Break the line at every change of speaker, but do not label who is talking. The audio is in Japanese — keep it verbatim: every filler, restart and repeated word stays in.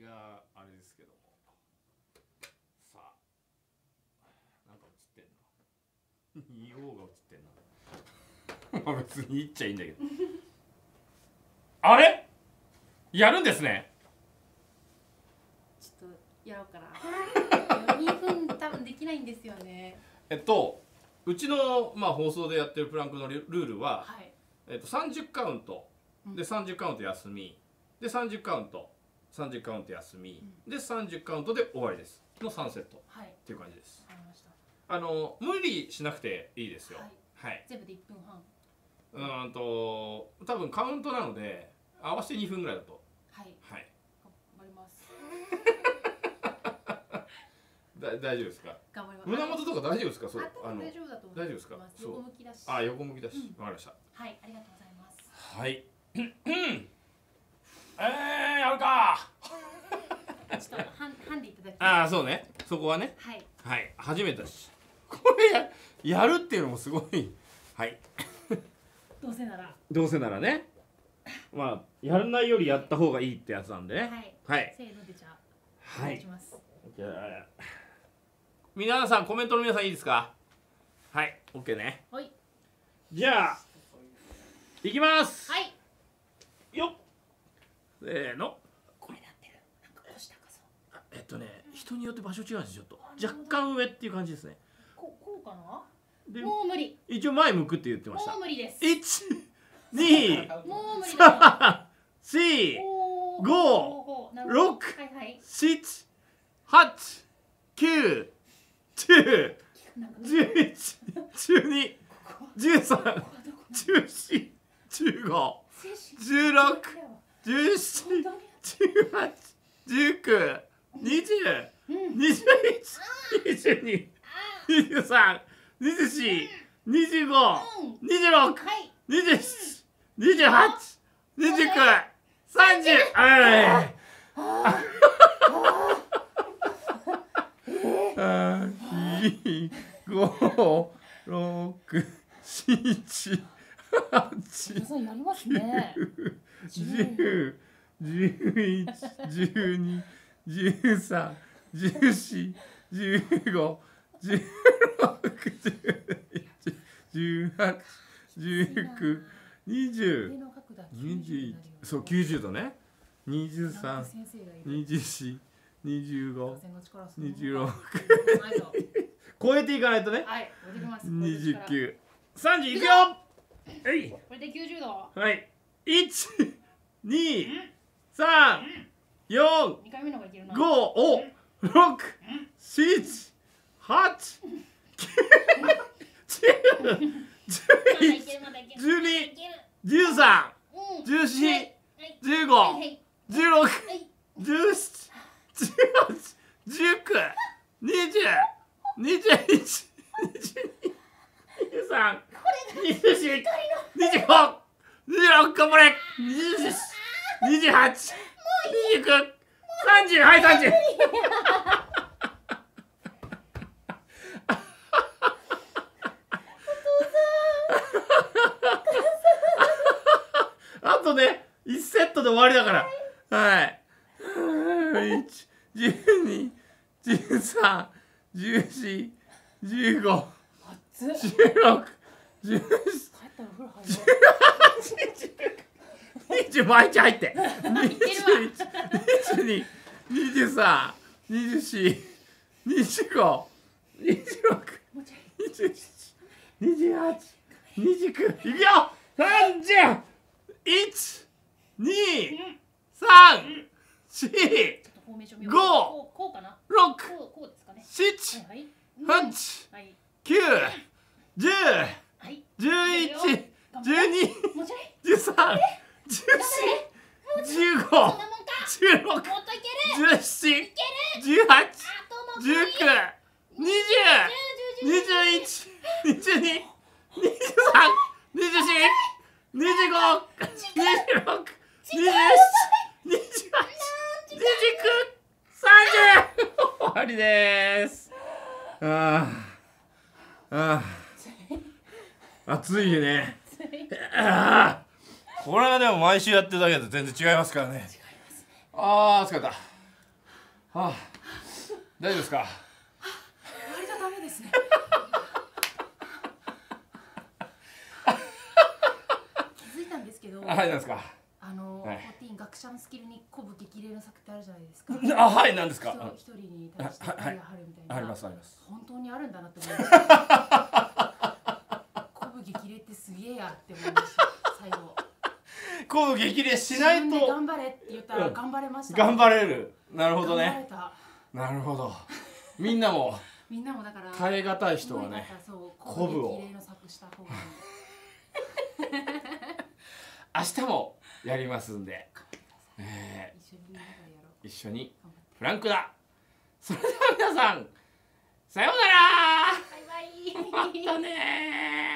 があれですけども、さあなんか映ってんな言おうが映ってんなまあ別に言っちゃいいんだけどあれやるんですね。
ちょっとやろうかなにふん多分できないんですよね。
えっとうちの、まあ、放送でやってるプランクのルールは、
はい、
えっと、さんじゅうカウントでさんじゅうカウント休みでさんじゅうカウントさんじゅうカウント休み、うん、でさんじゅうカウントで終わりですのさんセット、はい、っていう感じです。
わかりました。
あの無理しなくていいですよ。はい、はい、
全部でいっぷんはん。
うんと多分カウントなので合わせてにふんぐらいだと。はい、はい、
頑張ります
だ大丈夫ですか。
頑張ります。
胸元とか大丈夫ですか。そう、
あの大丈夫だと思います。
大丈夫ですか。
横向きだし。
あ、横向きだし、わ、うん、かりました。
はい、ありがとうございます。
はい。えー、やるか。
ちょっとハンハンでいただき。
ああ、そうね。そこはね。はい。はい、初めてだし。これややるっていうのもすごい。はい。
どうせなら。
どうせならね。まあやらないよりやった方がいいってやつなんでね。はい。はい。
せーのでじゃあ。
はい。
お願いします。
じゃあ皆さんコメントの皆さんいいですか。はい、オッケーね。はい。じゃあいきます。はい。よっ。せーの。
これなってる。なんか腰高そう。
えっとね、人によって場所違うんですよ。ちょっと若干上っていう感じですね。
こうこうかな。でもう無理。
一応前向くって言ってました。
もう無理です。
一、二、
もう無理
三、四、五、六、七、八、九、十、十一、十二、十三、十四、十五、十六、十七、十八、十九、二十、二十一、二十二、二十三、二十四、二十五、二十六、二十七、二十八、二十九、三十。はい。二、五、六、七、八、十、十一、十二、十三、十四、十五、十六、十八、十九、二十、二十一、そうきゅうじゅうどね。二十三、二十四、二十五、二十六。超えていかないとね。二十九、三十いくよ。はい。
これできゅうじゅうど。
はい。一、二、三、四、五、お、六、七、八、九、十、十一、十二、十三、十四、十五、十六、十七、十八、十九、二十、二十一、二十二、二十三、二十四、二十五、二十六、頑張れ。二十七、二十八、二十九、三十、はい、三十。あとね、いちセットで終わりだから。はい。いち、じゅうに、じゅうさん、じゅうよん、じゅうご、じゅうろく、じゅうなな、じゅうはち、じゅうきゅう、にじゅう、毎日入って。にじゅういち、にじゅうに、にじゅうさん、にじゅうよん、にじゅうご、にじゅうろく、にじゅうなな、にじゅうはち、にじゅうきゅう、いくよ。さんじゅう、いち、に、さん、し、ご、ろく、しち、はち、きゅう、じゅう、じゅういち、じゅうに、じゅうさん、じゅうよん、じゅうご、じゅうろく、じゅうなな、じゅうはち、じゅうきゅう、にじゅう、にじゅういち、にじゅうに、にじゅうさん、にじゅうよん、にじゅうご、にじゅうろく、にじゅうなな、にじゅうはち、にじゅうきゅう、さんじゅう。終わりです。ああ、ああ、暑いね。ああ、これはでも毎週やってるだけだと全然違いますからね。ああ、疲れた。 はあ、大丈夫ですか。
割とダメですね。気づいたんですけど。
あ、はい、なんですか。
あの、
はい、
フォーティーン学者のスキルに鼓舞激励の作ってあるじゃないですか。
あ、はい、なんですか。
一人に対して愛があるみたいな。
ありますあります。
本当にあるんだなって思いました。鼓舞激励ってすげえやって思いました。最後。
鼓舞激励しないと。
頑張れって言ったら頑張れました。
頑張れる。なるほどね。
頑張れた。な
るほど。みんなも。
みんなもだから
耐え難い人はね。鼓舞を。明日もやりますんで。えー、一緒にフランクだ。それでは皆さん、さようなら。
バイバイ。
またねー。